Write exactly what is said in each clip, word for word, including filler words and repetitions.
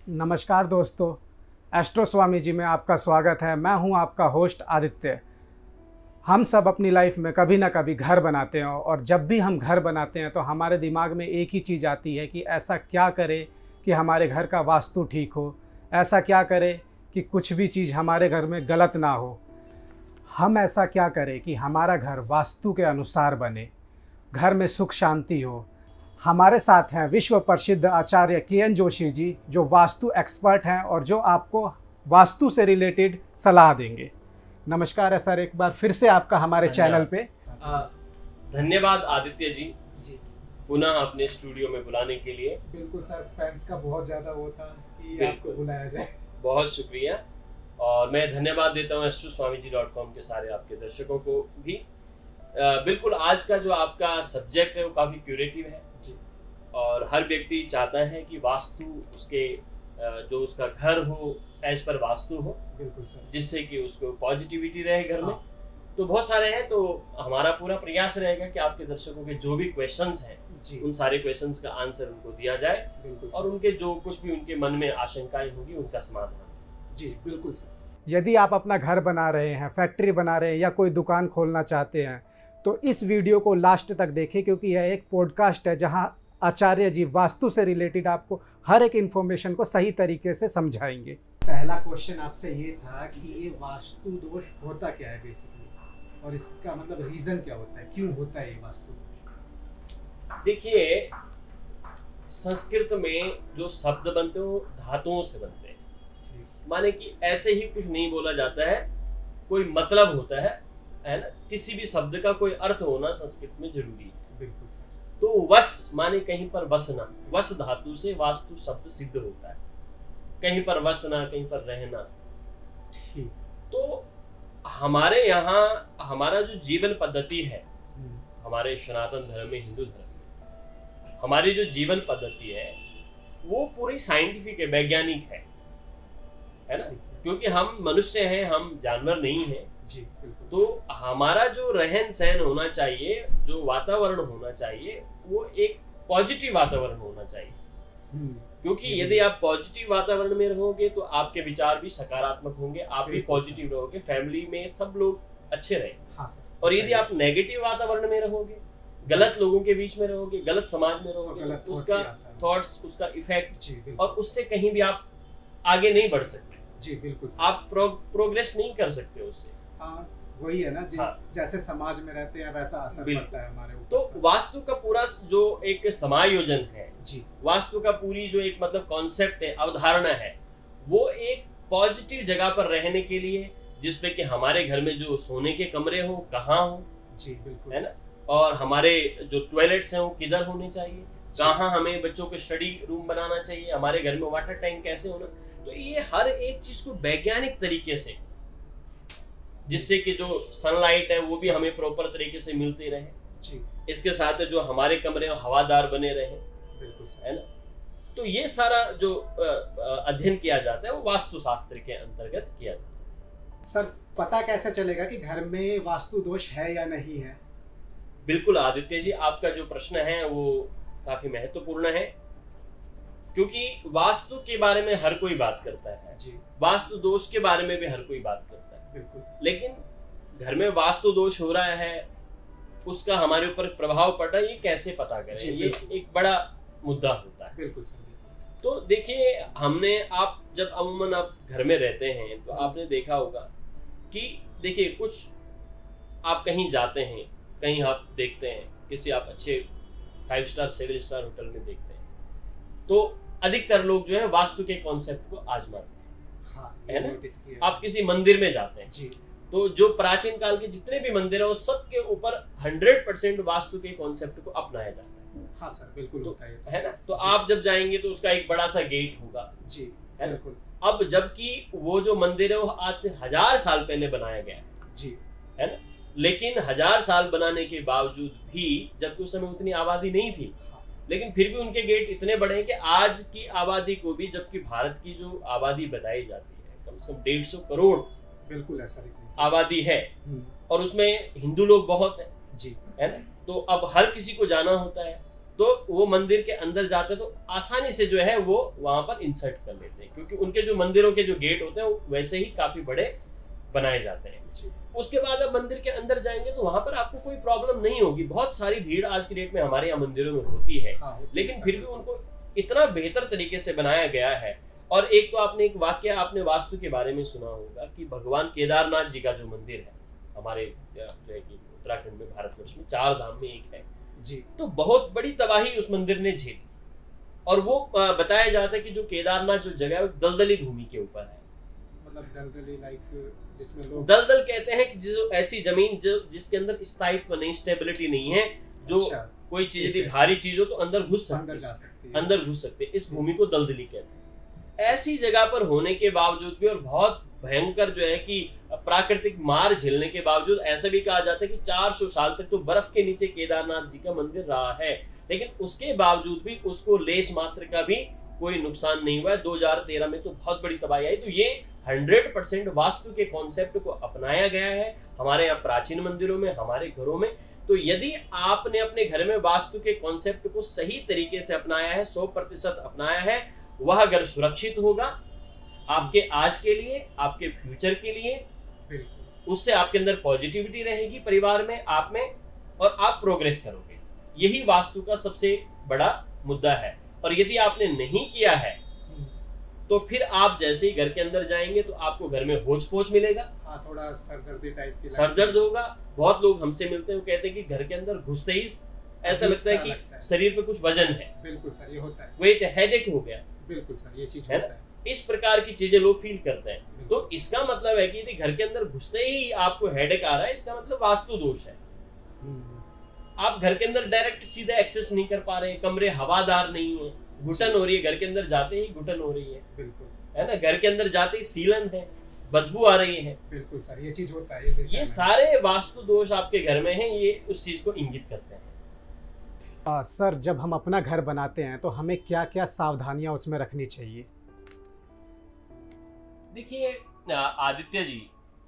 नमस्कार दोस्तों, एस्ट्रो स्वामी जी में आपका स्वागत है। मैं हूं आपका होस्ट आदित्य। हम सब अपनी लाइफ में कभी ना कभी घर बनाते हैं और जब भी हम घर बनाते हैं तो हमारे दिमाग में एक ही चीज़ आती है कि ऐसा क्या करें कि हमारे घर का वास्तु ठीक हो, ऐसा क्या करें कि कुछ भी चीज़ हमारे घर में गलत ना हो। हम ऐसा क्या करें कि हमारा घर वास्तु के अनुसार बने, घर में सुख शांति हो। हमारे साथ हैं विश्व प्रसिद्ध आचार्य के एन जोशी जी, जो वास्तु एक्सपर्ट हैं और जो आपको वास्तु से रिलेटेड सलाह देंगे। नमस्कार है सर, एक बार फिर से आपका हमारे चैनल पे धन्यवाद आदित्य जी जी पुनः अपने स्टूडियो में बुलाने के लिए। बिल्कुल सर, फैंस का बहुत ज़्यादा होता है कि आपको बुलाया जाए। बहुत शुक्रिया और मैं धन्यवाद देता हूँ astro swami ji dot com के सारे आपके दर्शकों को भी। आ, बिल्कुल आज का जो आपका सब्जेक्ट है वो काफ़ी क्यूरेटिव है जी और हर व्यक्ति चाहता है कि वास्तु उसके जो उसका घर हो एज पर वास्तु हो। बिल्कुल सर, जिससे कि उसको पॉजिटिविटी रहे घर में। हाँ। तो बहुत सारे हैं, तो हमारा पूरा प्रयास रहेगा कि आपके दर्शकों के जो भी क्वेश्चंस हैं जी उन सारे क्वेश्चंस का आंसर उनको दिया जाए। बिल्कुल और उनके जो कुछ भी उनके मन में आशंकाएं होगी उनका समाधान। जी बिल्कुल सर। यदि आप अपना घर बना रहे हैं, फैक्ट्री बना रहे हैं या कोई दुकान खोलना चाहते हैं तो इस वीडियो को लास्ट तक देखें, क्योंकि यह एक पॉडकास्ट है जहां आचार्य जी वास्तु से रिलेटेड आपको हर एक इन्फॉर्मेशन को सही तरीके से समझाएंगे। पहला क्वेश्चन आपसे ये था कि ये वास्तु दोष होता क्या है बेसिकली, और इसका मतलब रीजन क्या होता है, क्यों होता है ये वास्तु दोष? देखिए, संस्कृत में जो शब्द बनते हैं वो धातुओं से बनते हैं। माने कि ऐसे ही कुछ नहीं बोला जाता है, कोई मतलब होता है है ना। किसी भी शब्द का कोई अर्थ होना संस्कृत में जरूरी है। बिल्कुल सर। तो वश माने कहीं पर वसना, वश धातु से वास्तु शब्द सिद्ध होता है। कहीं पर वसना, कहीं पर रहना। ठीक। तो हमारे यहाँ हमारा जो जीवन पद्धति है, हमारे सनातन धर्म में, हिंदू धर्म में हमारी जो जीवन पद्धति है वो पूरी साइंटिफिक है, वैज्ञानिक है, है ना। क्योंकि हम मनुष्य हैं, हम जानवर नहीं हैं जी। तो हमारा जो रहन सहन होना चाहिए, जो वातावरण होना चाहिए, वो एक पॉजिटिव वातावरण होना चाहिए। क्योंकि यदि आप पॉजिटिव वातावरण में रहोगे तो आपके विचार भी सकारात्मक होंगे, आप भी पॉजिटिव रहोगे, फैमिली में सब लोग अच्छे रहेंगे। हाँ सर। और यदि आप नेगेटिव वातावरण में रहोगे, गलत लोगों के बीच में रहोगे, गलत समाज में रहोगे, तो उसका थॉट्स, उसका इफेक्ट, और उससे कहीं भी आप आगे नहीं बढ़ सकते जी। बिल्कुल। आप प्रो, प्रोग्रेस नहीं कर सकते उससे। हाँ, वही है ना, हाँ। जैसे समाज में रहते हैं वैसा असर पड़ता है हमारे ऊपर। तो वास्तु का पूरा जो एक समायोजन है जी, वास्तु का पूरी जो एक मतलब कॉन्सेप्ट है, अवधारणा है, वो एक पॉजिटिव जगह पर रहने के लिए, जिसपे कि हमारे घर में जो सोने के कमरे हो कहाँ हो जी। बिल्कुल, है ना। और हमारे जो टॉयलेट्स हैं वो किधर होने चाहिए, कहाँ हमें बच्चों के स्टडी रूम बनाना चाहिए, हमारे घर में वाटर टैंक कैसे होना। तो ये हर एक चीज को वैज्ञानिक तरीके से, जिससे कि जो सनलाइट है वो भी हमें प्रॉपर तरीके से मिलती रहे जी। इसके साथ जो हमारे कमरे हवादार बने रहे। बिल्कुल, है ना। तो ये सारा जो अध्ययन किया जाता है वो वास्तु शास्त्र के अंतर्गत किया जाता है। सर, पता कैसे चलेगा कि घर में वास्तु दोष है या नहीं है? बिल्कुल आदित्य जी, आपका जो प्रश्न है वो काफी महत्वपूर्ण है, क्योंकि वास्तु के बारे में हर कोई बात करता है जी। वास्तु दोष के बारे में भी हर कोई बात करता है। बिल्कुल। लेकिन घर में वास्तु दोष हो रहा है, उसका हमारे ऊपर प्रभाव पड़ रहा है, ये कैसे पता करें, ये एक बड़ा मुद्दा होता है। बिल्कुल सर। तो देखिए, हमने आप जब अमूमन आप घर में रहते हैं तो आपने देखा होगा कि देखिए, कुछ आप कहीं जाते हैं, कहीं आप देखते हैं, किसी आप अच्छे five star seven star hotel में देखते हैं, तो अधिकतर लोग जो है वास्तु के कॉन्सेप्ट को आजमाते हैं। हाँ, है ना। आप किसी मंदिर में जाते हैं जी, तो जो प्राचीन काल के जितने भी मंदिर है वो सब के ऊपर हंड्रेड परसेंट वास्तु के कॉन्सेप्ट को अपनाया जाता है। हाँ सर, बिल्कुल तो, होता है, है ना। तो आप जब जाएंगे तो उसका एक बड़ा सा गेट होगा जी, है ना। अब जबकि वो जो मंदिर है वो आज से हजार साल पहले बनाया गया है जी, है ना। लेकिन हजार साल बनाने के बावजूद भी, जबकि उस समय उतनी आबादी नहीं थी, लेकिन फिर भी उनके गेट इतने बड़े हैं कि आज की आबादी को भी, जबकि भारत की जो आबादी बताई जाती है कम से कम डेढ़ सौ करोड़ बिल्कुल ऐसा आबादी है, और उसमें हिंदू लोग बहुत हैं जी, है ना। तो अब हर किसी को जाना होता है, तो वो मंदिर के अंदर जाते हैं तो आसानी से जो है वो वहां पर इंसर्ट कर लेते हैं, क्योंकि उनके जो मंदिरों के जो गेट होते हैं वो वैसे ही काफी बड़े बनाए जाते हैं। उसके बाद आप मंदिर के अंदर जाएंगे तो वहां पर आपको कोई प्रॉब्लम नहीं होगी। बहुत सारी भीड़ आज की डेट में हमारे यहाँ मंदिरों में होती है, हाँ, होती लेकिन फिर भी उनको इतना बेहतर तरीके से बनाया गया है। और एक तो आपने एक वाक्य आपने वास्तु के बारे में सुना होगा कि भगवान केदारनाथ जी का जो मंदिर है हमारे जो है कि उत्तराखंड में, भारतवर्ष में चार धाम में एक है जी, तो बहुत बड़ी तबाही उस मंदिर ने झेली। और वो बताया जाता है कि जो केदारनाथ जो जगह है वो दलदली भूमि के ऊपर है। मतलब दलदली लाइक जिसमें लोग दलदल कहते हैं कि जो ऐसी जमीन जो जिसके अंदर स्थायित्व नहीं, स्टेबिलिटी नहीं है, जो अच्छा, कोई चीज यदि भारी चीज हो तो अंदर घुस अंदर जा सकती है, अंदर घुस सकते हैं। इस भूमि को दलदली कहते हैं। ऐसी जगह पर होने के बावजूद भी और बहुत भयंकर जो है कि प्राकृतिक मार झेलने के बावजूद ऐसा भी कहा जाता है कि चार सौ साल तक तो बर्फ के नीचे केदारनाथ जी का मंदिर रहा है, लेकिन उसके बावजूद भी उसको लेश मात्र का भी कोई नुकसान नहीं हुआ है। दो हज़ार तेरह में तो बहुत बड़ी तबाही आई। तो ये हंड्रेड परसेंट वास्तु के कॉन्सेप्ट को अपनाया गया है हमारे यहाँ प्राचीन मंदिरों में, हमारे घरों में। तो यदि आपने अपने घर में वास्तु के कॉन्सेप्ट को सही तरीके से अपनाया है, सौ प्रतिशत अपनाया है, वह घर सुरक्षित होगा आपके आज के लिए, आपके फ्यूचर के लिए। उससे आपके अंदर पॉजिटिविटी रहेगी परिवार में, आप में, और आप प्रोग्रेस करोगे। यही वास्तु का सबसे बड़ा मुद्दा है। और यदि आपने नहीं किया है तो फिर आप जैसे ही घर के अंदर जाएंगे तो आपको घर में होच पोच मिलेगा, हाँ, थोड़ा सरदर्दी टाइप की सरदर्द होगा। बहुत लोग हमसे मिलते हैं, वो कहते हैं कि घर के अंदर घुसते ही ऐसा लगता है कि लगता है। शरीर पे कुछ वजन है। बिल्कुल सर, ये होता है। वेट हेडेक हो गया। बिल्कुल सर, ये चीज होता है। इस प्रकार की चीजें लोग फील करते हैं। तो इसका मतलब है कि यदि घर के अंदर घुसते ही आपको हेडेक आ रहा है, इसका मतलब वास्तु दोष है। आप घर के अंदर डायरेक्ट सीधा एक्सेस नहीं कर पा रहे, कमरे हवादार नहीं है, घुटन हो रही है, घर के अंदर जाते ही घुटन हो रही है, बिल्कुल है ना, घर के अंदर जाते ही सीलन है, बदबू आ रही है। बिल्कुल सर, ये चीज होता है। ये, ये सारे वास्तु दोष आपके घर में हैं, ये उस चीज को इंगित करते हैं। आ, सर, जब हम अपना घर बनाते हैं तो हमें क्या क्या सावधानियां उसमें रखनी चाहिए? देखिए आदित्य जी,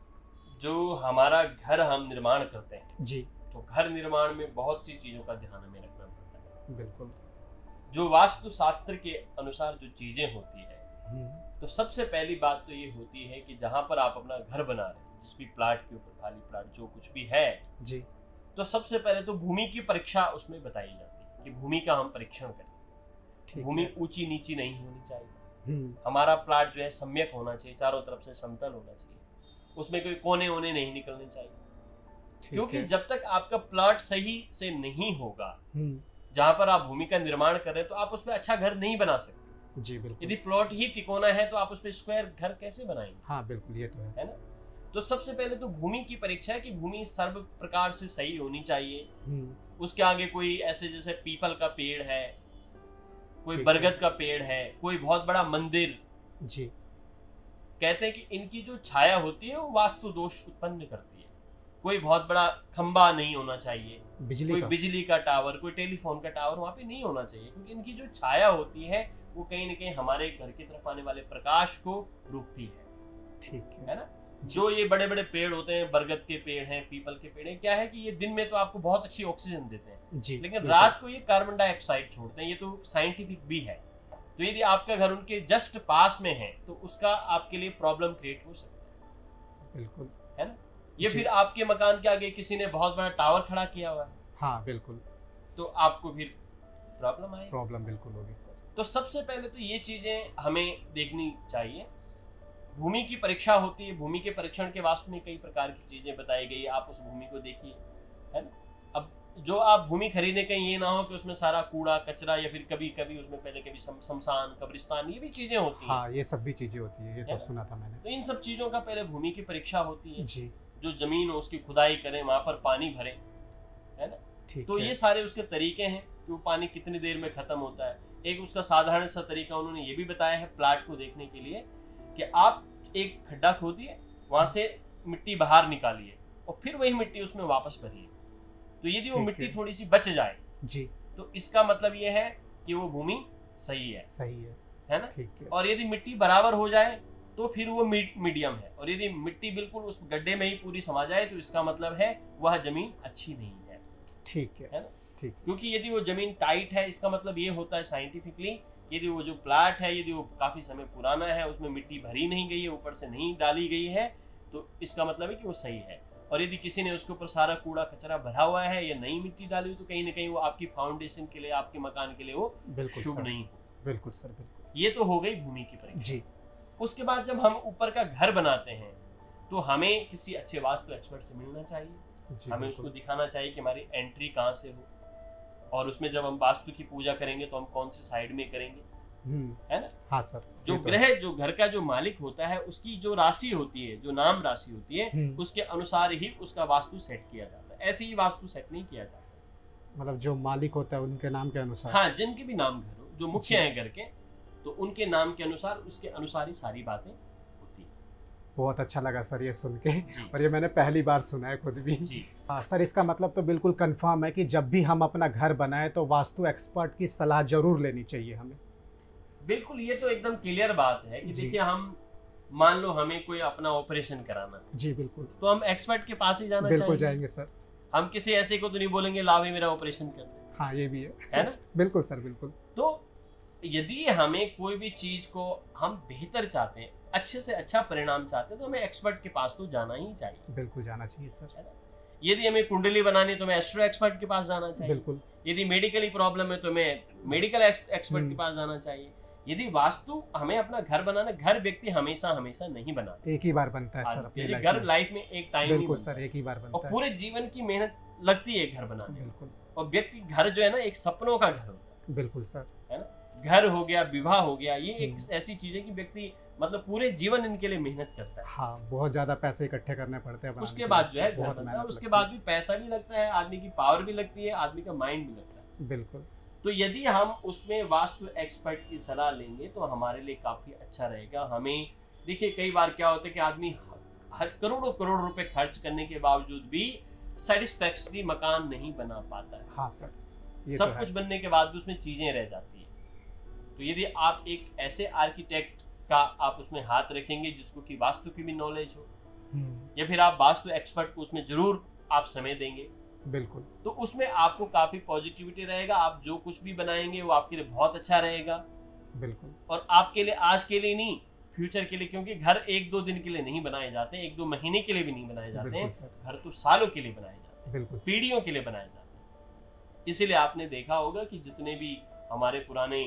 जो हमारा घर हम निर्माण करते हैं जी, तो घर निर्माण में बहुत सी चीजों का ध्यान हमें रखना पड़ता है। बिल्कुल। जो वास्तु शास्त्र के अनुसार जो चीजें होती है, तो सबसे पहली बात तो ये होती है कि जहां पर आप अपना घर बना रहे हैं, जिस भी प्लाट के ऊपर, खाली प्लाट जो कुछ भी है जी, तो सबसे पहले तो भूमि की परीक्षा उसमें बताई जाती है कि भूमि का हम परीक्षण करें। भूमि ऊंची नीची नहीं होनी चाहिए। हमारा प्लाट जो है सम्यक होना चाहिए, चारों तरफ से समतल होना चाहिए, उसमें कोई कोने वोने नहीं निकलने चाहिए। क्योंकि जब तक आपका प्लाट सही से नहीं होगा, जहां पर आप भूमि का निर्माण कर रहे हैं, तो आप उसमें अच्छा घर नहीं बना सकते जी। बिल्कुल। यदि प्लॉट ही तिकोना है तो आप उसमें स्क्वायर घर कैसे बनाएंगे? हाँ बिल्कुल, ये तो है, है ना। तो सबसे पहले तो भूमि की परीक्षा है कि भूमि सर्व प्रकार से सही होनी चाहिए। उसके आगे कोई ऐसे जैसे पीपल का पेड़ है, कोई बरगद का पेड़ है, कोई बहुत बड़ा मंदिर जी, कहते हैं कि इनकी जो छाया होती है वो वास्तु दोष उत्पन्न करती है। कोई बहुत बड़ा खंबा नहीं होना चाहिए, बिजली कोई का। बिजली का टावर, कोई टेलीफोन का टावर वहां पे नहीं होना चाहिए, क्योंकि इनकी जो छाया होती है वो कहीं न कहीं हमारे घर की तरफ आने वाले प्रकाश को रोकती है। ठीक है, है ना। जो ये बड़े बड़े पेड़ होते हैं, बरगद के पेड़ हैं, पीपल के पेड़ हैं, क्या है कि ये दिन में तो आपको बहुत अच्छी ऑक्सीजन देते हैं जी, लेकिन रात को ये कार्बन डाइऑक्साइड छोड़ते हैं। ये तो साइंटिफिक भी है। तो यदि आपका घर उनके जस्ट पास में है तो उसका आपके लिए प्रॉब्लम क्रिएट हो सकता है। बिल्कुल, है ना। ये फिर आपके मकान के आगे किसी ने बहुत बड़ा टावर खड़ा किया हुआ है, हाँ बिल्कुल, तो आपको फिर प्रॉब्लम आएगी। प्रॉब्लम बिल्कुल होगी सर। तो सबसे पहले तो ये चीजें हमें देखनी चाहिए। भूमि की परीक्षा होती है। भूमि के परीक्षण के वास्तव में कई प्रकार की चीजें बताई गई है, आप उस भूमि को देखिए, है ना। अब जो आप भूमि खरीदे, कहीं ये ना हो कि उसमें सारा कूड़ा कचरा, या फिर कभी कभी उसमें पहले कभी शमशान, कब्रिस्तान, ये भी चीजें होती हैं। हाँ, ये सब भी चीजें होती है, ये तो सुना था मैंने। तो इन सब चीजों का पहले भूमि की परीक्षा होती है जी। जो जमीन हो उसकी खुदाई करें, वहां पर पानी भरें, है ना। तो ये सारे उसके तरीके हैं कि वो पानी कितनी देर में खत्म होता है। एक उसका साधारण सा तरीका उन्होंने ये भी बताया है प्लाट को देखने के लिए कि आप एक खड्डा खोदिए, वहां से मिट्टी बाहर निकालिए और फिर वही मिट्टी उसमें वापस भरिए। तो यदि वो मिट्टी थोड़ी सी बच जाए जी, तो इसका मतलब ये है कि वो भूमि सही है, सही है, है ना। ठीक है। और यदि मिट्टी बराबर हो जाए तो फिर वो मीडियम है, और यदि मिट्टी बिल्कुल उस गड्ढे में ही पूरी समा जाए तो इसका मतलब है वह जमीन अच्छी नहीं है। ठीक है, है ना। ठीक। क्योंकि यदि वो जमीन टाइट है, इसका मतलब ये होता है साइंटिफिकली, यदि वो जो प्लाट है यदि वो काफी समय पुराना है, उसमें मिट्टी भरी नहीं गई है, ऊपर से नहीं डाली गई है, तो इसका मतलब है कि वो सही है। और यदि किसी ने उसके ऊपर सारा कूड़ा कचरा भरा हुआ है या नई मिट्टी डाली हुई, तो कहीं ना कहीं वो आपकी फाउंडेशन के लिए, आपके मकान के लिए वो शुभ नहीं हो। बिल्कुल सर, बिल्कुल। ये तो हो गई भूमि की परीक्षा जी। उसके बाद जब हम ऊपर का घर बनाते हैं तो हमें किसी अच्छे वास्तु एक्सपर्ट से मिलना चाहिए। हमें उसको दिखाना चाहिए कि हमारी एंट्री कहाँ से हो, और उसमें जब हम वास्तु की पूजा करेंगे तो हम कौन से साइड में करेंगे, है ना। हाँ सर। जो ग्रह, जो घर का जो मालिक होता है, उसकी जो राशि होती है, जो नाम राशि होती है, उसके अनुसार ही उसका वास्तु सेट किया जाता है। ऐसे ही वास्तु सेट नहीं किया जाता, मतलब जो मालिक होता है उनके नाम के अनुसार। हाँ, जिनके भी नाम घर हो, जो मुख्य हैं घर के, तो उनके नाम के अनुसार, उसके अनुसार ही सारी बातें होती है। बहुत अच्छा लगा सर ये सुन के, और ये मैंने पहली बार सुना है खुद भी। जी। हाँ सर, इसका मतलब तो बिल्कुल कंफर्म है कि जब भी हम अपना घर बनाए तो वास्तु एक्सपर्ट की सलाह जरूर लेनी चाहिए हमें। बिल्कुल, ये तो एकदम क्लियर बात है कि देखिए, हम मान लो हमें कोई अपना ऑपरेशन कराना, जी बिल्कुल, तो हम एक्सपर्ट के पास ही जाना बिल्कुल जाएंगे सर। हम किसी ऐसे को तो नहीं बोलेंगे ला भाई मेरा ऑपरेशन कर दे। हाँ, ये भी है, है ना। बिल्कुल सर, बिल्कुल। तो यदि हमें कोई भी चीज को हम बेहतर चाहते हैं, अच्छे से अच्छा परिणाम चाहते हैं, तो हमें एक्सपर्ट के पास तो जाना ही चाहिए। बिल्कुल जाना चाहिए सर, है ना। यदि हमें कुंडली बनानी है तो हमें एस्ट्रो एक्सपर्ट के पास जाना चाहिए। बिल्कुल। यदि मेडिकली प्रॉब्लम है तो हमें मेडिकल एक्सपर्ट के पास जाना चाहिए। यदि वास्तु हमें अपना घर बनाना, घर व्यक्ति हमेशा हमेशा नहीं बनाता, एक ही बार बनता है सर अपनी लाइफ में। घर लाइफ में एक टाइम ही बिल्कुल सर, एक ही बार बनता है, और पूरे जीवन की मेहनत लगती है घर बनाने में। बिल्कुल। और व्यक्ति घर जो है ना, एक सपनों का घर होता है। बिल्कुल सर, है ना। घर हो गया, विवाह हो गया, ये एक ऐसी चीज है कि व्यक्ति मतलब पूरे जीवन इनके लिए मेहनत करता है। हाँ, बहुत ज्यादा पैसे इकट्ठे करने पड़ते हैं। उसके बाद जो है घर बनता है, और उसके बाद भी पैसा भी लगता है, आदमी की पावर भी लगती है, आदमी का माइंड भी लगता है। बिल्कुल। तो यदि हम उसमें वास्तु एक्सपर्ट की सलाह लेंगे तो हमारे लिए काफी अच्छा रहेगा। हमें देखिए, कई बार क्या होता है कि आदमी करोड़ों करोड़ रुपए खर्च करने के बावजूद भी सेटिस्फैक्टरी मकान नहीं बना पाता है। हाँ सर, ये सब तो कुछ बनने के बाद भी उसमें चीजें रह जाती है। तो यदि आप एक ऐसे आर्किटेक्ट का आप उसमें हाथ रखेंगे जिसको कि वास्तु की भी नॉलेज हो, या फिर आप वास्तु एक्सपर्ट को उसमें जरूर आप समय देंगे, बिल्कुल, तो उसमें आपको काफी पॉजिटिविटी रहेगा। आप जो कुछ भी बनाएंगे वो आपके लिए बहुत अच्छा रहेगा। बिल्कुल। और आपके लिए आज के लिए नहीं, फ्यूचर के लिए, क्योंकि घर एक दो दिन के लिए नहीं बनाए जाते, एक दो महीने के लिए भी नहीं बनाए जाते हैं, घर तो सालों के लिए बनाए जाते हैं, बिल्कुल, पीढ़ियों के लिए बनाए जाते हैं। इसीलिए आपने देखा होगा कि जितने भी हमारे पुराने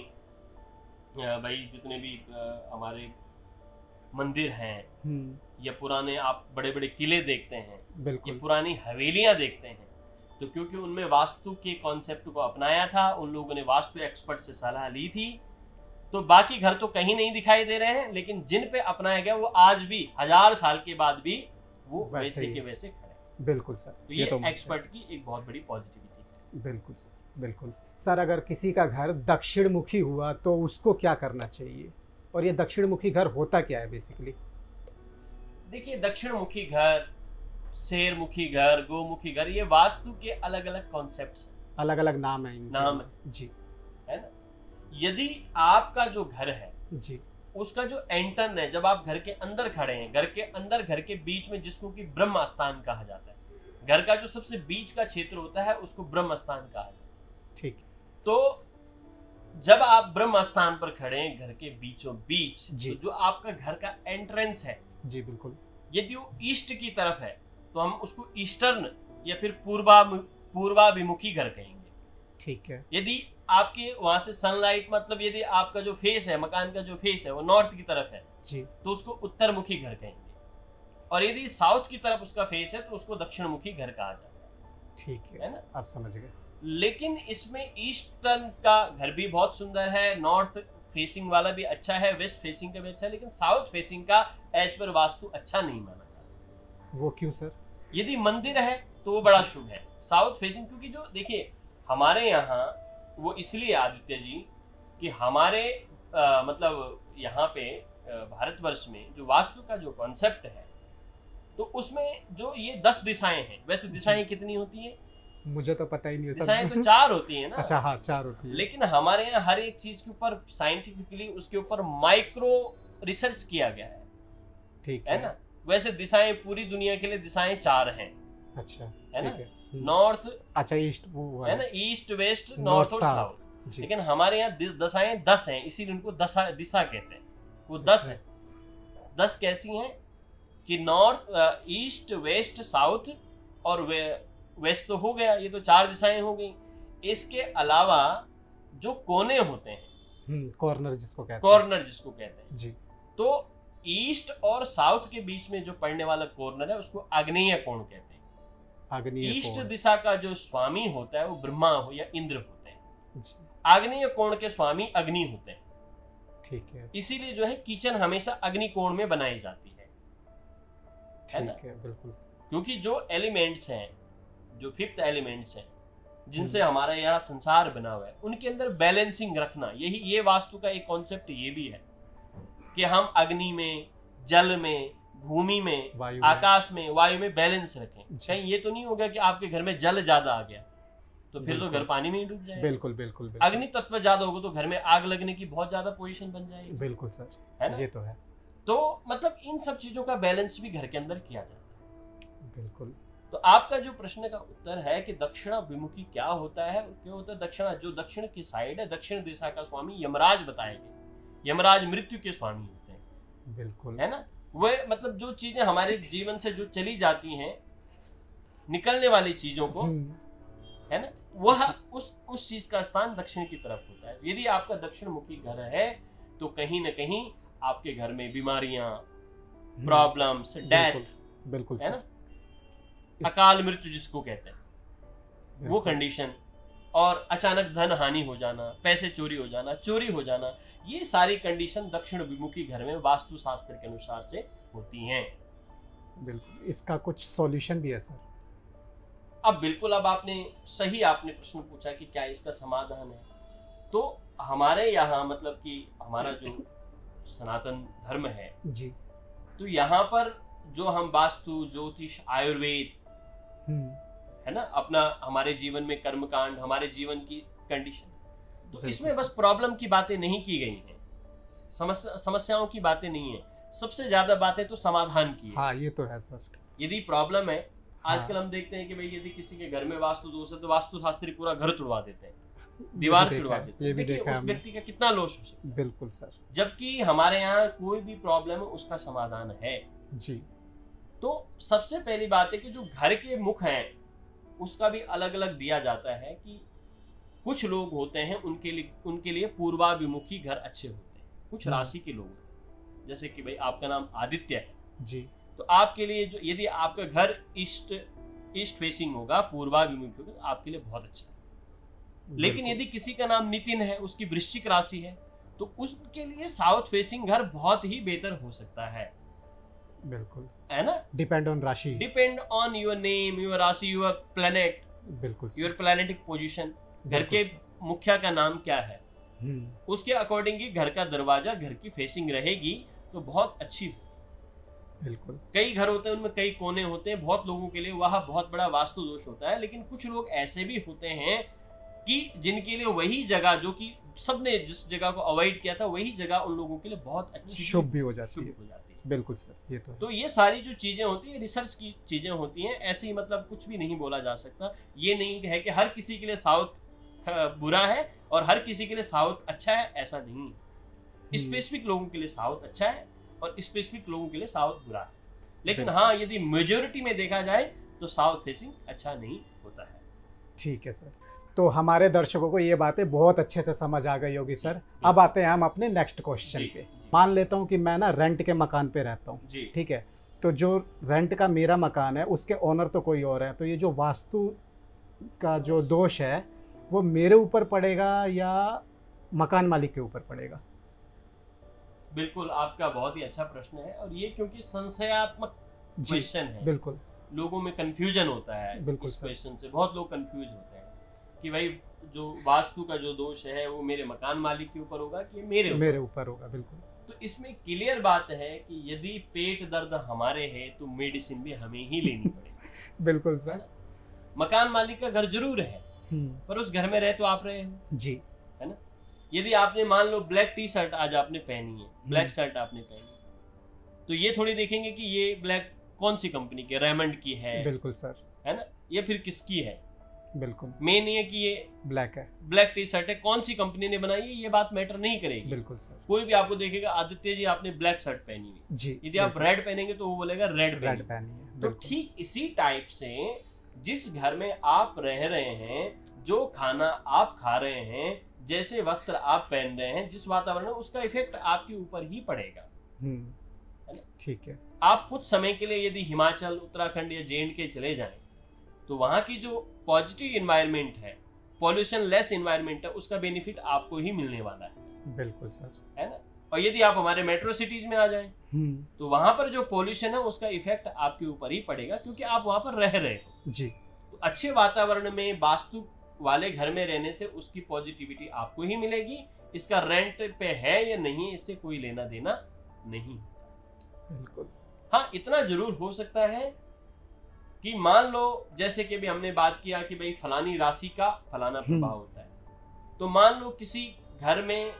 भाई जितने भी हमारे मंदिर हैं, या पुराने आप बड़े बड़े किले देखते हैं, या पुरानी हवेलियां देखते हैं, तो क्योंकि उनमें वास्तु के कॉन्सेप्ट को अपनाया था, उन लोगों ने वास्तु एक्सपर्ट से सलाह ली थी, तो बाकी घर तो कहीं नहीं दिखाई दे रहे हैं, लेकिन जिन पे अपनाया गया वो आज भी हजार साल के बाद भी वो वैसे, वैसे के वैसे खड़े। बिल्कुल सर, तो ये, ये एक्सपर्ट की एक बहुत बड़ी पॉजिटिविटी है। बिल्कुल सर, बिल्कुल सर। अगर किसी का घर दक्षिण मुखी हुआ तो उसको क्या करना चाहिए, और ये दक्षिण मुखी घर होता क्या है बेसिकली? देखिए, दक्षिण मुखी घर, शेर मुखी घर, गोमुखी घर, ये वास्तु के अलग अलग कॉन्सेप्ट्स हैं, अलग अलग नाम है, नाम है जी, है ना। यदि आपका जो घर है जी, उसका जो एंटन है, जब आप घर के अंदर खड़े हैं, घर के अंदर, घर के बीच में, जिसको कि ब्रह्म स्थान कहा जाता है, घर का जो सबसे बीच का क्षेत्र होता है उसको ब्रह्म स्थान कहा जाता है। ठीक। तो जब आप ब्रह्म स्थान पर खड़े हैं, घर के बीचों बीच, तो जो आपका घर का एंट्रेंस है, जी बिल्कुल, यदि वो ईस्ट की तरफ है तो हम उसको ईस्टर्न या फिर पूर्वा पूर्वाभिमुखी घर कहेंगे। ठीक है। यदि आपके वहां से सनलाइट, मतलब यदि आपका जो फेस है, मकान का जो फेस है वो नॉर्थ की तरफ है, जी, तो उसको उत्तर मुखी घर कहेंगे, और यदि साउथ की तरफ उसका फेस है तो उसको दक्षिण मुखी घर कहा जाता है। ठीक है, है ना, आप समझ गए। लेकिन इसमें ईस्टर्न का घर भी बहुत सुंदर है, नॉर्थ फेसिंग वाला भी अच्छा है, वेस्ट फेसिंग का भी अच्छा है, लेकिन साउथ फेसिंग का एज पर वास्तु अच्छा नहीं माना जाता। वो क्यों सर? यदि मंदिर है तो वो बड़ा शुभ है साउथ फेसिंग, क्योंकि जो देखिए हमारे यहाँ वो इसलिए आदित्य जी कि हमारे आ, मतलब यहाँ पे भारतवर्ष में जो वास्तु का जो कॉन्सेप्ट है, तो उसमें जो ये दस दिशाएं हैं, वैसे दिशाएं कितनी होती हैं मुझे तो पता ही नहीं है। दिशाएं तो चार होती है ना। अच्छा, हाँ, चार होती है, लेकिन हमारे यहाँ हर एक चीज के ऊपर साइंटिफिकली उसके ऊपर माइक्रो रिसर्च किया गया है। ठीक है, है ना। वैसे दिशाएं पूरी दुनिया के लिए दिशाएं चार हैं। अच्छा, है ना। नॉर्थ, अच्छा ईस्ट वो है ना, ईस्ट वेस्ट नॉर्थ और साउथ। लेकिन हमारे यहाँ दशाएं दस हैं, इसीलिए उनको दशा दिशा कहते हैं। वो दस है। दस कैसी हैं कि नॉर्थ, ईस्ट, वेस्ट, साउथ और वे, वेस्ट तो हो गया, ये तो चार दिशाएं हो गई। इसके अलावा जो कोने होते हैं, कॉर्नर जिसको कहते हैं, कॉर्नर जिसको कहते हैं जी, तो ईस्ट और साउथ के बीच में जो पड़ने वाला कॉर्नर है उसको आग्नेय कोण कहते हैं। आग्नेय ईस्ट कोण। दिशा का जो स्वामी होता है वो ब्रह्मा हो या इंद्र होते हैं। जी, आग्नेय कोण के स्वामी अग्नि होते हैं। ठीक है, इसीलिए जो है किचन हमेशा अग्नि कोण में बनाई जाती है, है ना? ठीक है, बिल्कुल। क्योंकि जो एलिमेंट्स हैं, जो फिफ्थ एलिमेंट्स हैं जिनसे हमारा यहाँ संसार बना हुआ है, उनके अंदर बैलेंसिंग रखना, यही ये वास्तु का एक कॉन्सेप्ट ये भी है कि हम अग्नि में, जल में, भूमि में, वायु आकाश में, वायु में बैलेंस रखें। कहीं ये तो नहीं होगा कि आपके घर में जल ज्यादा आ गया तो फिर तो घर पानी में ही डूब जाएगा। बिल्कुल बिल्कुल बिल्कुल। अग्नि तत्व ज्यादा होगा तो घर में आग लगने की बहुत ज्यादा पोजीशन बन जाएगी। बिल्कुल सर, है ना? ये तो है। तो मतलब इन सब चीजों का बैलेंस भी घर के अंदर किया जाता है। बिल्कुल। तो आपका जो प्रश्न का उत्तर है कि दक्षिणाभिमुखी क्या होता है, क्या होता है दक्षिणा, जो दक्षिण की साइड है, दक्षिण दिशा का स्वामी यमराज बताएंगे। यमराज मृत्यु के स्वामी होते हैं, बिल्कुल, है ना? वह मतलब जो चीजें हमारे जीवन से जो चली जाती हैं, निकलने वाली चीजों को, है ना, वह उस उस चीज का स्थान दक्षिण की तरफ होता है। यदि आपका दक्षिण मुखी घर है तो कहीं ना कहीं आपके घर में बीमारियां, प्रॉब्लम्स, डेथ, बिल्कुल, है ना, अकाल मृत्यु जिसको कहते हैं, वो कंडीशन, और अचानक धन हानि हो जाना, पैसे चोरी हो जाना, चोरी हो जाना, ये सारी कंडीशन दक्षिण विमुखी घर में वास्तु शास्त्र के अनुसार से होती हैं। बिल्कुल। इसका कुछ सॉल्यूशन भी है सर? अब बिल्कुल, अब आपने सही आपने प्रश्न पूछा कि क्या इसका समाधान है। तो हमारे यहाँ मतलब कि हमारा जो सनातन धर्म है जी, तो यहाँ पर जो हम वास्तु, ज्योतिष, आयुर्वेद, है ना, अपना हमारे जीवन में कर्मकांड, हमारे जीवन की कंडीशन, तो इसमें बस प्रॉब्लम की बातें नहीं की गई हैं, समस्या समस्याओं की बातें नहीं है, सबसे ज्यादा बातें तो समाधान की है। हाँ, ये तो है सर। यदि प्रॉब्लम है, आजकल हम देखते हैं कि भाई यदि किसी के घर में वास्तु दोष है तो वास्तु शास्त्री पूरा घर तुड़वा देते हैं, दीवार तुड़वा देते हैं। देखिए उस व्यक्ति का कितना लॉस हो सकता है। बिल्कुल सर। जबकि हमारे यहाँ कोई भी प्रॉब्लम है उसका समाधान है जी। तो सबसे पहली बात है कि जो घर के मुख हैं उसका भी अलग अलग दिया जाता है कि कुछ लोग होते हैं उनके लिए उनके लिए पूर्वाभिमुखी घर अच्छे होते हैं। कुछ राशि के लोग, जैसे कि भाई आपका नाम आदित्य है जी, तो आपके लिए जो यदि आपका घर ईस्ट ईस्ट फेसिंग होगा, पूर्वाभिमुखी होगा, तो आपके लिए बहुत अच्छा है। लेकिन यदि किसी का नाम नितिन है, उसकी वृश्चिक राशि है, तो उसके लिए साउथ फेसिंग घर बहुत ही बेहतर हो सकता है। बिल्कुल, है ना, डिपेंड ऑन राशि, depend on your name, your राशि, योर प्लैनेट, बिल्कुल, योर प्लैनेटिक पोजीशन, घर के मुखिया का नाम क्या है, उसके अकॉर्डिंग ही घर का दरवाजा, घर की फेसिंग रहेगी तो बहुत अच्छी हो। बिल्कुल। कई घर होते हैं उनमें कई कोने होते हैं, बहुत लोगों के लिए वह बहुत बड़ा वास्तु दोष होता है। लेकिन कुछ लोग ऐसे भी होते हैं कि जिनके लिए वही जगह, जो कि सबने जिस जगह को अवॉइड किया था, वही जगह उन लोगों के लिए बहुत अच्छी शुभ भी हो जाती शुभ है। हो जाती है। बिल्कुल सर, ये तो तो ये सारी जो चीजें होती है रिसर्च की चीजें होती हैं, ऐसे ही मतलब कुछ भी नहीं बोला जा सकता। ये नहीं है कि हर किसी के लिए साउथ बुरा है और हर किसी के लिए साउथ अच्छा है, ऐसा नहीं। स्पेसिफिक लोगों के लिए साउथ अच्छा है और स्पेसिफिक लोगों के लिए साउथ बुरा है। लेकिन हाँ, यदि मेजोरिटी में देखा जाए तो साउथ फेसिंग अच्छा नहीं होता है। ठीक है सर, तो हमारे दर्शकों को ये बातें बहुत अच्छे से समझ आ गई होगी सर। अब आते हैं हम अपने नेक्स्ट क्वेश्चन पे। मान लेता हूँ कि मैं ना रेंट के मकान पे रहता हूँ, ठीक है, तो जो रेंट का मेरा मकान है उसके ओनर तो कोई और है, तो ये जो वास्तु का जो दोष है वो मेरे ऊपर पड़ेगा या मकान मालिक के ऊपर पड़ेगा? बिल्कुल, आपका बहुत ही अच्छा प्रश्न है और ये क्योंकि संशयात्मक क्वेश्चन है, बिल्कुल लोगों में कंफ्यूजन होता है। बिल्कुल, इस क्वेश्चन से बहुत लोग कंफ्यूज होते हैं कि भाई जो वास्तु का जो दोष है वो मेरे मकान मालिक के ऊपर होगा कि मेरे ऊपर मेरे ऊपर होगा। बिल्कुल, तो इसमें क्लियर बात है कि यदि पेट दर्द हमारे है तो मेडिसिन भी हमें ही लेनी पड़ेगी। बिल्कुल सर। मकान मालिक का घर जरूर है पर उस घर में रहे तो आप रहे हो जी, है ना। यदि आपने मान लो ब्लैक टी शर्ट आज आपने पहनी है, ब्लैक शर्ट आपने पहनी, तो ये थोड़ी देखेंगे कि ये ब्लैक कौन सी कंपनी की, रेमंड की है, बिल्कुल सर, है ना। या फिर किसकी है। बिल्कुल, मेन ये कि ये ब्लैक है, ब्लैक टी शर्ट है, कौन सी कंपनी ने बनाई है ये बात मैटर नहीं करेगी। बिल्कुल सर। कोई भी आपको देखेगा आदित्य जी आपने ब्लैक शर्ट पहनी है जी, यदि आप रेड पहनेंगे तो वो बोलेगा रेड रेड पहनी है। तो ठीक इसी टाइप से जिस घर में आप रह रहे हैं, जो खाना आप खा रहे हैं, जैसे वस्त्र आप पहन रहे हैं, जिस वातावरण में, उसका इफेक्ट आपके ऊपर ही पड़ेगा। हम्म, ठीक है। आप कुछ समय के लिए यदि हिमाचल, उत्तराखंड या जे एंड के चले जाएं तो वहां की जो पॉजिटिव एनवायरनमेंट है, पॉल्यूशन लेस एनवायरनमेंट है, उसका बेनिफिट आपको ही मिलने वाला है। बिल्कुल सर, है ना। और यदि आप हमारे मेट्रो सिटीज में आ जाएं तो वहां पर जो पॉल्यूशन है उसका इफेक्ट आपके ऊपर ही पड़ेगा, क्योंकि आप वहां पर रह रहे हो जी। तो अच्छे वातावरण में, वास्तु वाले घर में रहने से उसकी पॉजिटिविटी आपको ही मिलेगी। इसका रेंट पे है या नहीं, इससे कोई लेना देना नहीं। बिल्कुल। हाँ, इतना जरूर हो सकता है कि मान लो जैसे कि अभी हमने बात किया कि भाई फलानी राशि का फलाना प्रभाव होता है, तो मान लो किसी घर में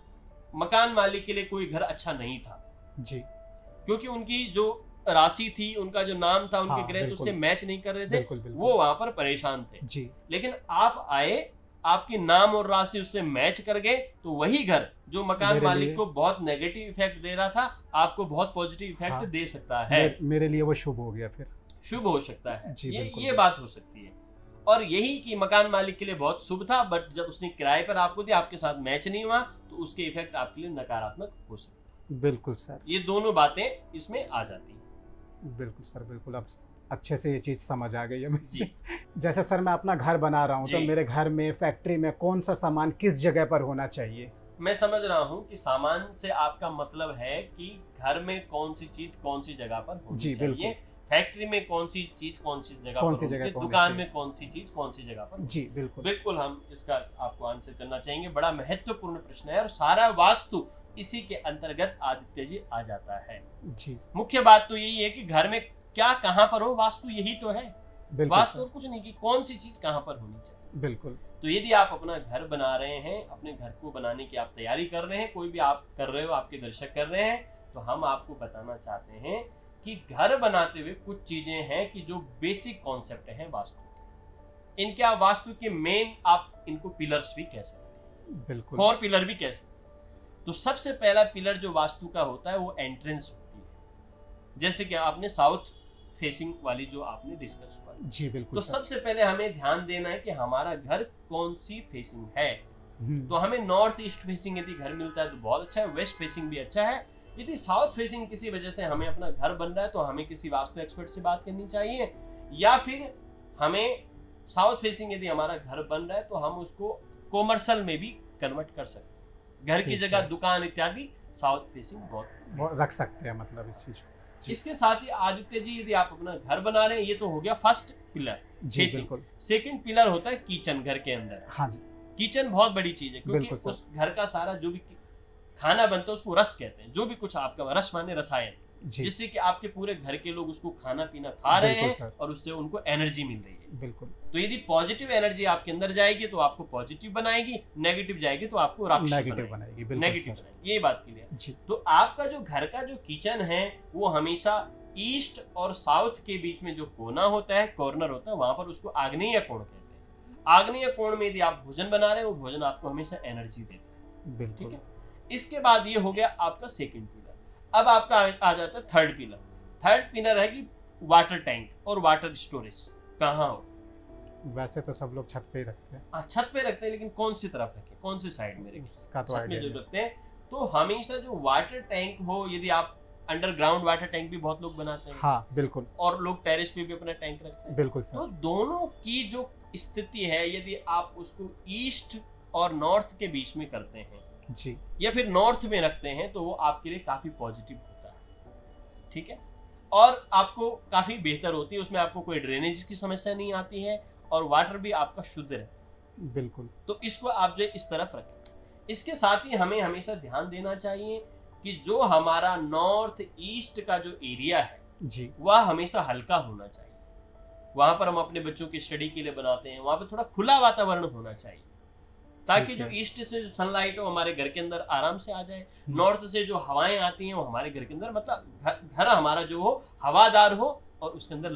मकान मालिक के लिए कोई घर अच्छा नहीं था जी, क्योंकि उनकी जो राशि थी, उनका जो नाम था, उनके हाँ, ग्रह उससे मैच नहीं कर रहे थे। बिल्कुल, बिल्कुल। वो वहां पर परेशान थे जी। लेकिन आप आए, आपकी नाम और राशि उससे मैच कर गए, तो वही घर जो मकान मालिक को बहुत नेगेटिव इफेक्ट दे रहा था, आपको बहुत पॉजिटिव इफेक्ट हाँ, दे सकता है। मेरे, मेरे लिए वो शुभ हो गया, फिर शुभ हो सकता है जी, ये ये बात हो सकती है। और यही कि मकान मालिक के लिए बहुत शुभ था, बट जब उसने किराए पर आपको दिया, आपके साथ मैच नहीं हुआ, तो उसके इफेक्ट आपके लिए नकारात्मक हो सकते हैं। बिल्कुल सर, ये दोनों बातें इसमें आ जाती हैं। बिल्कुल सर, बिल्कुल। अब अच्छे से ये चीज़ समझ आ गई है मुझे। जैसे सर मैं अपना घर बना रहा हूँ, तो मेरे घर में, फैक्ट्री में कौन सा सामान किस जगह पर होना चाहिए? मैं समझ रहा हूँ कि सामान से आपका मतलब है कि घर में कौन सी चीज कौन सी जगह पर होनी जी, चाहिए, फैक्ट्री में कौन सी चीज कौन सी जगह कौन पर सी जगह, दुकान में कौन सी चीज कौन सी जगह पर। जी बिल्कुल, बिल्कुल हम इसका आपको आंसर करना चाहेंगे। बड़ा महत्वपूर्ण प्रश्न है और सारा वास्तु इसी के अंतर्गत आदित्य जी आ जाता है जी। मुख्य बात तो यही है कि घर में क्या कहाँ पर हो, वास्तु यही तो है। वास्तु और कुछ नहीं कि कौन सी चीज कहाँ पर होनी चाहिए। बिल्कुल। तो यदि आप अपना घर बना रहे हैं, अपने घर को बनाने की आप तैयारी कर रहे हैं, कोई भी आप कर रहे हो, आपके दर्शक कर रहे हैं, तो हम आपको बताना चाहते हैं कि घर बनाते हुए कुछ चीजें हैं कि जो बेसिक कॉन्सेप्ट हैं वास्तु, इनके आप वास्तु के मेन आप इनको पिलर्स भी कह सकते हैं, बिल्कुल, फोर पिलर भी कह सकते हैं। तो सबसे पहला पिलर जो वास्तु का होता है वो एंट्रेंस होती है, जैसे कि आपने साउथ फेसिंग वाली जो आपने डिस्कस हुआ जी बिल्कुल। तो सबसे पहले हमें ध्यान देना है कि हमारा घर कौन सी फेसिंग है। तो हमें नॉर्थ ईस्ट फेसिंग यदि घर मिलता है तो बहुत अच्छा है, वेस्ट फेसिंग भी अच्छा है। यदि साउथ फेसिंग किसी वजह से हमें अपना घर बन रहा है तो हमें किसी वास्तु एक्सपर्ट से बात करनी चाहिए, या फिर हमें साउथ फेसिंग यदि हमारा घर बन रहा है तो हम उसको कॉमर्शियल में भी कन्वर्ट कर सकते हैं। घर की जगह दुकान इत्यादि साउथ फेसिंग बहुत रख सकते हैं, मतलब इस चीज। इसके साथ ही आदित्य जी यदि आप अपना घर बना रहे हैं, ये तो हो गया first pillar facing. Second pillar होता है किचन, घर के अंदर। हाँ जी, किचन बहुत बड़ी चीज है, क्योंकि उस घर का सारा जो भी खाना बनता है उसको रस कहते हैं। जो भी कुछ आपका रस माने रसायन, जिससे कि आपके पूरे घर के लोग उसको खाना पीना खा रहे हैं और उससे उनको एनर्जी मिल रही है। बिल्कुल। तो यदि पॉजिटिव एनर्जी आपके अंदर जाएगी तो आपको पॉजिटिव बनाएगी, नेगेटिव जाएगी तो आपको नेगेटिव बनाएगी। नेगेटिव बनाएगी, ये बात क्लियर। तो आपका जो घर का जो किचन है वो हमेशा ईस्ट और साउथ के बीच में जो कोना होता है, कॉर्नर होता है, वहां पर उसको आग्नेय कोण कहते हैं। आग्नेय कोण में यदि आप भोजन बना रहे हैं, वो भोजन आपको हमेशा एनर्जी देता है। ठीक है। इसके बाद ये हो गया आपका सेकंड पिलर। अब आपका आ जाता है थर्ड पिलर। थर्ड पिलर है कि वाटर टैंक और वाटर स्टोरेज कहाँ हो। वैसे तो सब लोग छत पे ही रखते हैं। आ, छत पे रखते हैं, लेकिन कौन सी तरफ रखें, कौन सी साइड में रखें, तो छत में जो रखते हैं तो हमेशा जो वाटर टैंक हो, यदि आप अंडरग्राउंड वाटर टैंक भी बहुत लोग बनाते हैं। हाँ बिल्कुल। और लोग टेरेस पे भी अपना टैंक रखते हैं। बिल्कुल सर। तो दोनों की जो स्थिति है, यदि आप उसको ईस्ट और नॉर्थ के बीच में करते हैं जी, या फिर नॉर्थ में रखते हैं, तो वो आपके लिए काफी पॉजिटिव होता है। ठीक है। और आपको काफी बेहतर होती है, उसमें आपको कोई ड्रेनेज की समस्या नहीं आती है और वाटर भी आपका शुद्ध रहता है। बिल्कुल। तो इसको आप जो इस तरफ रखें। इसके साथ ही हमें हमेशा ध्यान देना चाहिए कि जो हमारा नॉर्थ ईस्ट का जो एरिया है जी, वह हमेशा हल्का होना चाहिए। वहां पर हम अपने बच्चों की स्टडी के लिए बनाते हैं, वहां पर थोड़ा खुला वातावरण होना चाहिए, ताकि जो ईस्ट से जो सनलाइट हो हमारे घर के अंदर आराम से आ जाए। नॉर्थ से जो हवाएं आती हैं वो हमारे घर के अंदर, मतलब घर हमारा जो हो हवादार हो और उसके अंदर लाइट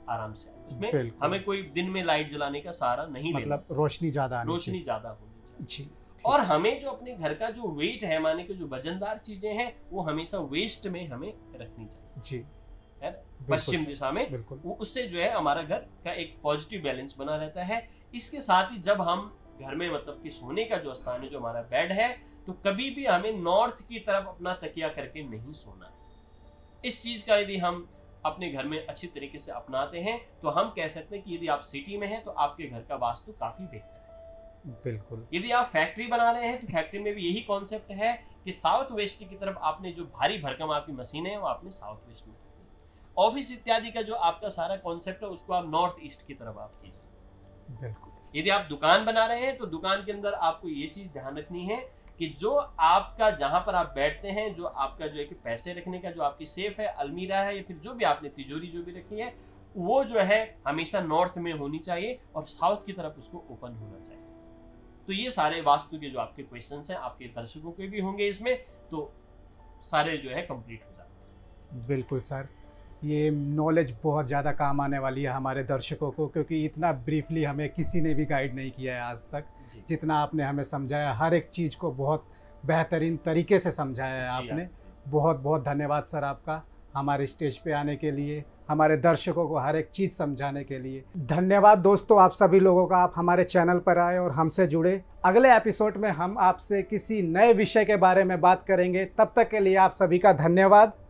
आराम से आए। उसमें बिल्कुल। हमें कोई दिन में लाइट जलाने का सहारा नहीं लेना, मतलब रोशनी ज्यादा आनी रोशनी चाहिए। ज्यादा होनी चाहिए। जी, ठीक। और हमें जो अपने घर का जो वेट है, माने कि जो वजनदार चीजें हैं, वो हमेशा वेस्ट में हमें रखनी चाहिए, जी, है ना, बिल्कुल पश्चिम सर, दिशा में। बिल्कुल। वो उससे जो है हमारा घर का एक पॉजिटिव बैलेंस बना रहता है। इसके साथ ही जब हम घर में मतलब कि सोने का जो स्थान है, जो हमारा बेड है, तो कभी भी हमें नॉर्थ की तरफ अपना तकिया करके नहीं सोना है। इस चीज का यदि हम अपने घर में अच्छी तरीके से अपनाते हैं तो हम कह सकते हैं कि यदि आप सिटी में हैं तो आपके घर का वास्तु काफी बेहतर है। बिल्कुल। यदि आप फैक्ट्री बना रहे हैं तो फैक्ट्री में भी यही कॉन्सेप्ट है कि साउथ वेस्ट की तरफ आपने जो भारी भरकम आपकी मशीनें हैं वो आपने साउथ वेस्ट में रखनी है। ऑफिस इत्यादि का जो आपका सारा कॉन्सेप्ट है उसको आप नॉर्थ ईस्ट की तरफ आप कीजिए। बिल्कुल। यदि आप दुकान बना रहे हैं तो दुकान के अंदर आपको ये चीज ध्यान रखनी है कि जो आपका जहां पर आप बैठते हैं, जो आपका जो है कि पैसे रखने का जो आपकी सेफ है, अलमीरा है, या फिर जो भी आपने तिजोरी जो भी रखी है, वो जो है हमेशा नॉर्थ में होनी चाहिए और साउथ की तरफ उसको ओपन होना चाहिए। तो ये सारे वास्तु के जो आपके क्वेश्चंस हैं, आपके दर्शकों के भी होंगे इसमें, तो सारे जो है कंप्लीट हो जाते हैं। बिल्कुल सर, ये नॉलेज बहुत ज़्यादा काम आने वाली है हमारे दर्शकों को, क्योंकि इतना ब्रीफली हमें किसी ने भी गाइड नहीं किया है आज तक, जी। जितना आपने हमें समझाया। हर एक चीज़ को बहुत बेहतरीन तरीके से समझाया है जी, आपने। आप- बहुत बहुत धन्यवाद सर आपका, हमारे स्टेज पे आने के लिए, हमारे दर्शकों को हर एक चीज़ समझाने के लिए। धन्यवाद दोस्तों आप सभी लोगों का, आप हमारे चैनल पर आए और हमसे जुड़े। अगले एपिसोड में हम आपसे किसी नए विषय के बारे में बात करेंगे। तब तक के लिए आप सभी का धन्यवाद।